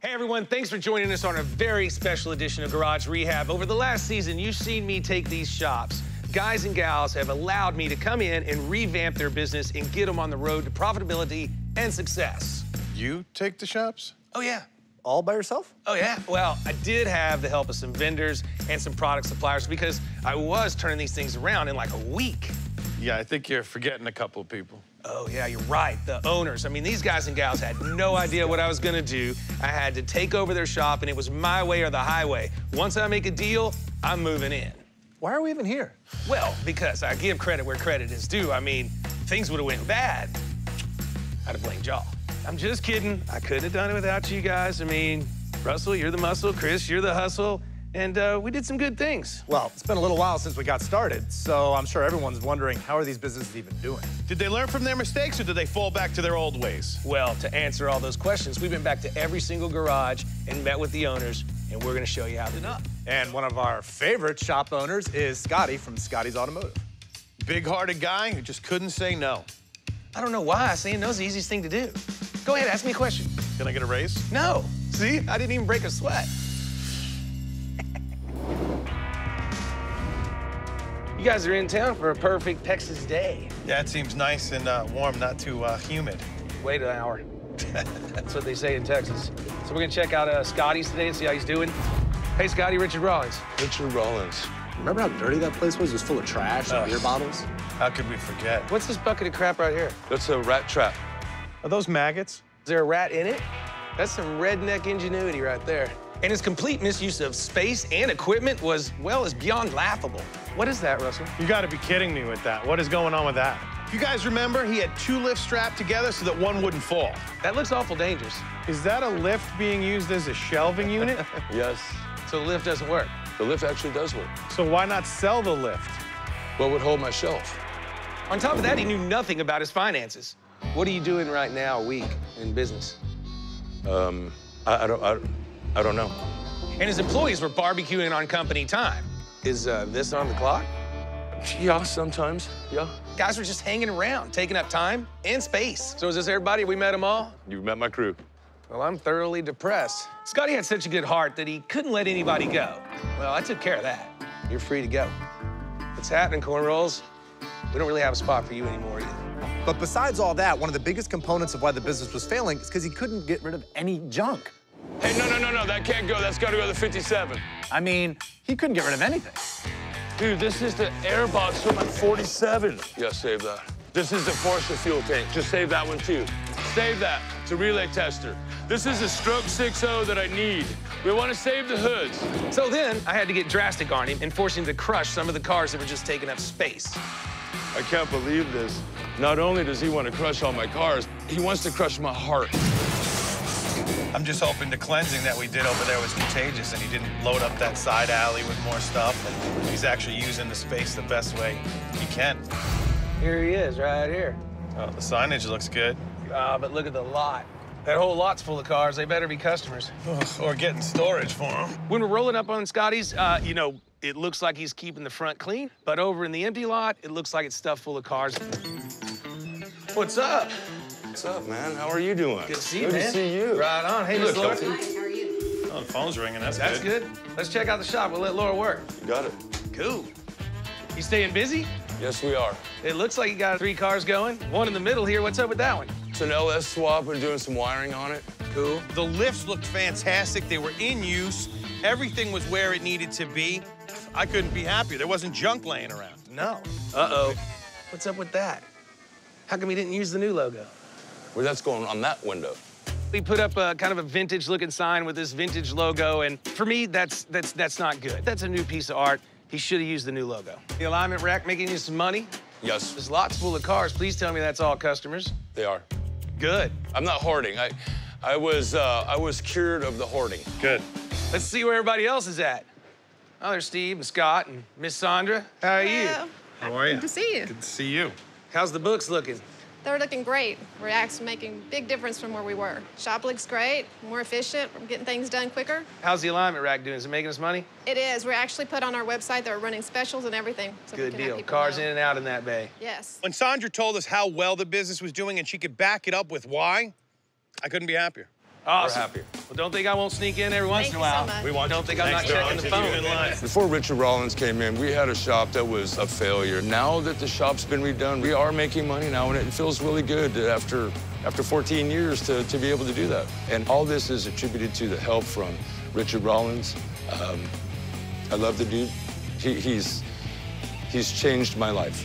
Hey everyone, thanks for joining us on a very special edition of Garage Rehab. Over the last season, you've seen me take these shops. Guys and gals have allowed me to come in and revamp their business and get them on the road to profitability and success. You take the shops? Oh yeah. All by yourself? Oh yeah, well, I did have the help of some vendors and some product suppliers because I was turning these things around in like a week. Yeah, I think you're forgetting a couple of people. Oh, yeah, you're right. The owners. I mean, these guys and gals had no idea what I was gonna do. I had to take over their shop, and it was my way or the highway. Once I make a deal, I'm moving in. Why are we even here? Well, because I give credit where credit is due. I mean, things would have went bad. I'd have blamed y'all. I'm just kidding. I couldn't have done it without you guys. I mean, Russell, you're the muscle. Chris, you're the hustle. And we did some good things. Well, it's been a little while since we got started, so I'm sure everyone's wondering, how are these businesses even doing? Did they learn from their mistakes, or did they fall back to their old ways? Well, to answer all those questions, we've been back to every single garage and met with the owners, and we're gonna show you how to do it. And one of our favorite shop owners is Scotty from Scotty's Automotive. Big-hearted guy who just couldn't say no. I don't know why. Saying no's the easiest thing to do. Go ahead, ask me a question. Can I get a raise? No. See? I didn't even break a sweat. You guys are in town for a perfect Texas day. Yeah, it seems nice and warm, not too humid. Wait an hour. That's what they say in Texas. So we're gonna check out Scotty's today and see how he's doing. Hey, Scotty, Richard Rawlings. Richard Rawlings. Remember how dirty that place was? It was full of trash and beer bottles. How could we forget? What's this bucket of crap right here? That's a rat trap. Are those maggots? Is there a rat in it? That's some redneck ingenuity right there. And his complete misuse of space and equipment was, well, is beyond laughable. What is that, Russell? You gotta be kidding me with that. What is going on with that? You guys remember he had two lifts strapped together so that one wouldn't fall. That looks awful dangerous. Is that a lift being used as a shelving unit? Yes, So the lift doesn't work. the lift actually does work. So why not sell the lift? What would hold my shelf? On top of that, he knew nothing about his finances. What are you doing right now, a week in business? I don't know. And his employees were barbecuing on company time. Is this on the clock? Yeah, sometimes, yeah. Guys were just hanging around, taking up time and space. So is this everybody? We met them all? You've met my crew. Well, I'm thoroughly depressed. Scotty had such a good heart that he couldn't let anybody go. Well, I took care of that. You're free to go. What's happening, Cornrolls? We don't really have a spot for you anymore either. But besides all that, one of the biggest components of why the business was failing is because he couldn't get rid of any junk. Hey, no, that can't go. That's gotta go to 57. I mean, he couldn't get rid of anything. Dude, this is the air box from my 47. Yeah, save that. This is the Forester fuel tank. Just save that one, too. Save that. It's a relay tester. This is a stroke 6.0 that I need. We want to save the hoods. So then I had to get drastic on him and force him to crush some of the cars that were just taking up space. I can't believe this. Not only does he want to crush all my cars, he wants to crush my heart. I'm just hoping the cleansing that we did over there was contagious and he didn't load up that side alley with more stuff and he's actually using the space the best way he can. Here he is, right here. Oh, the signage looks good. But look at the lot. That whole lot's full of cars. They better be customers. Or getting storage for them. When we're rolling up on Scotty's, you know, it looks like he's keeping the front clean, but over in the empty lot, it looks like it's stuffed full of cars. What's up? What's up, man? How are you doing? Good to see you, Good man. to see you. Right on. Hey, Miss Laura. Kelsey. Hi, how are you? Oh, the phone's ringing. That's Good. Let's check out the shop. We'll let Laura work. You got it. Cool. You staying busy? Yes, we are. It looks like you got 3 cars going. One in the middle here. What's up with that one? It's an LS swap. We're doing some wiring on it. Cool. The lifts looked fantastic. They were in use. Everything was where it needed to be. I couldn't be happier. There wasn't junk laying around. No. Uh-oh. What's up with that? How come you didn't use the new logo? Well, that's going on that window. We put up a kind of a vintage-looking sign with this vintage logo, and for me, that's not good. That's a new piece of art. He should have used the new logo. The alignment rack making you some money? Yes, There's lots full of cars. Please tell me that's all customers. they are. Good. I'm not hoarding. I was cured of the hoarding. Good. Let's see where everybody else is at. Oh, there's Steve and Scott and Miss Sandra. How are you? Hello. How are you? Good to see you. Good to see you. How's the books looking? They're looking great. We're actually making a big difference from where we were. Shop looks great, more efficient, we're getting things done quicker. How's the alignment rack doing? Is it making us money? It is. We're actually put on our website that we're running specials and everything. So we Good can have deal. people Cars know. in and out in that bay. Yes. When Sandra told us how well the business was doing and she could back it up with why, I couldn't be happier. Awesome. We're happy. Well, don't think I won't sneak in every once Thank in a you so while. much. We want Don't think I'm not checking the phone. Before Richard Rawlings came in, we had a shop that was a failure. Now that the shop's been redone, we are making money now, and it feels really good after 14 years to be able to do that. And all this is attributed to the help from Richard Rawlings. I love the dude. He's changed my life.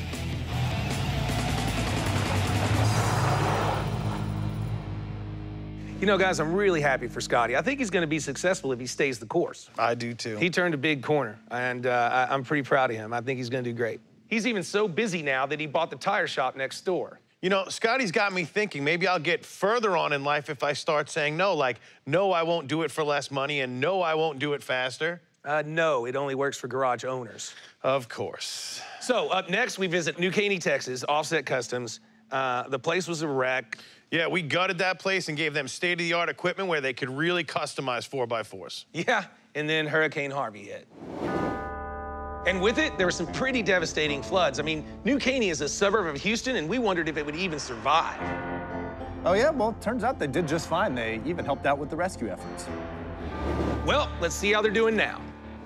You know, guys, I'm really happy for Scotty. I think he's going to be successful if he stays the course. I do, too. He turned a big corner, and I'm pretty proud of him. I think he's going to do great. He's even so busy now that he bought the tire shop next door. You know, Scotty's got me thinking maybe I'll get further on in life if I start saying no, like, no, I won't do it for less money, and no, I won't do it faster. No, it only works for garage owners. Of course. So up next, we visit New Caney, Texas, Offset Customs. The place was a wreck. Yeah, we gutted that place and gave them state-of-the-art equipment where they could really customize 4x4s. Yeah, and then Hurricane Harvey hit. And with it, there were some pretty devastating floods. I mean, New Caney is a suburb of Houston, and we wondered if it would even survive. Oh, yeah? Well, turns out they did just fine. They even helped out with the rescue efforts. Well, let's see how they're doing now.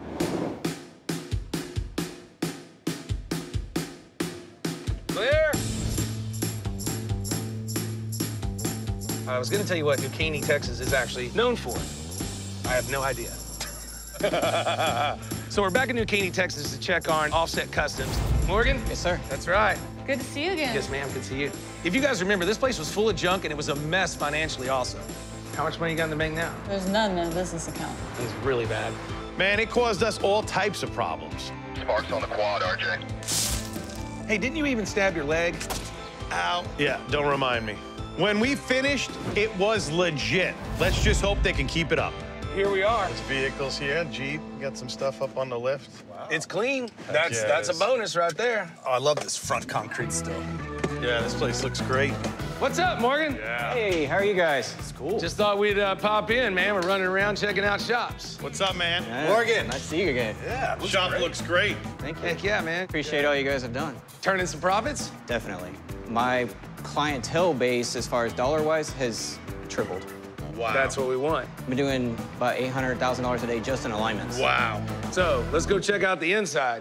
Clear. I was gonna tell you what New Caney, Texas is actually known for. I have no idea. So we're back in New Caney, Texas to check on Offset Customs. Morgan? Yes, sir. That's right. Good to see you again. Yes, ma'am, good to see you. If you guys remember, this place was full of junk and it was a mess financially also. How much money you got in the bank now? There's none in the business account. It's really bad. Man, it caused us all types of problems. Sparks on the quad, RJ. Hey, didn't you even stab your leg? Ow. Yeah, don't remind me. When we finished, it was legit. Let's just hope they can keep it up. Here we are. There's vehicles here, Jeep. Got some stuff up on the lift. Wow. It's clean. That's yeah, a bonus right there. Oh, I love this front concrete still. Yeah, this place looks great. What's up, Morgan? Yeah. Hey, how are you guys? It's cool. Just thought we'd pop in, man. We're running around checking out shops. What's up, man? Yeah, Morgan. Nice to see you again. Yeah, Shop looks great. Thank you. Heck yeah, man. Appreciate all you guys have done. Turning some profits? Definitely. My clientele base, as far as dollar-wise, has tripled. Wow. That's what we want. I've been doing about $800,000 a day just in alignments. Wow. So let's go check out the inside.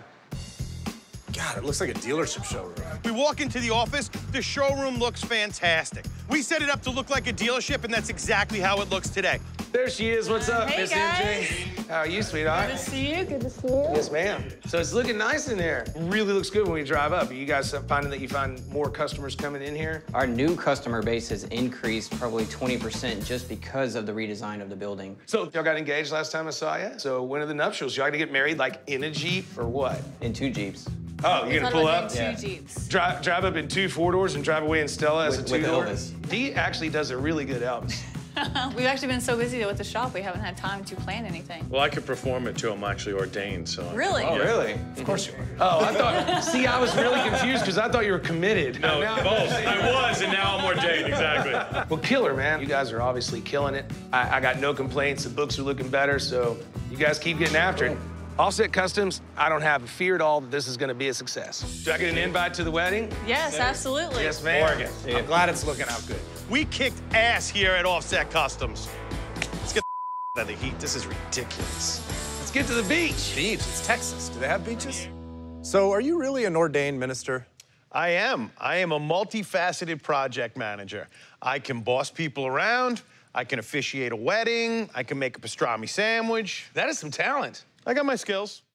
God, it looks like a dealership showroom. We walk into the office, the showroom looks fantastic. We set it up to look like a dealership, and that's exactly how it looks today. There she is. What's up, Hey, Miss guys. MJ? How are you, sweetheart? Good to see you. Good to see you. Yes, ma'am. So it's looking nice in there. Really looks good when we drive up. Are you guys finding that you find more customers coming in here? Our new customer base has increased probably 20% just because of the redesign of the building. So y'all got engaged last time I saw you. So when are the nuptials? Y'all gonna get married like in a Jeep or what? In 2 Jeeps. Oh, you're gonna pull up? Two Jeeps. Drive up in 2 4-doors and drive away in Stella as a With 2-door? Elvis. He actually does a really good Elvis. We've actually been so busy with the shop, we haven't had time to plan anything. Well, I could perform it too. I'm actually ordained, so. Really? Oh, really? Of course you are. Oh, I thought, see, I was really confused because I thought you were committed. No, both. I was, and now I'm ordained, exactly. Well, killer, man. You guys are obviously killing it. I got no complaints. The books are looking better, so you guys keep getting after it. Offset Customs, I don't have a fear at all that this is gonna be a success. Do I get an invite to the wedding? Yes, absolutely. Yes, ma'am. Morgan, I'm glad it's looking out good. We kicked ass here at Offset Customs. Let's get the out of the heat. This is ridiculous. Let's get to the beach. Beach, it's Texas. Do they have beaches? So are you really an ordained minister? I am. I am a multifaceted project manager. I can boss people around. I can officiate a wedding. I can make a pastrami sandwich. That is some talent. I got my skills.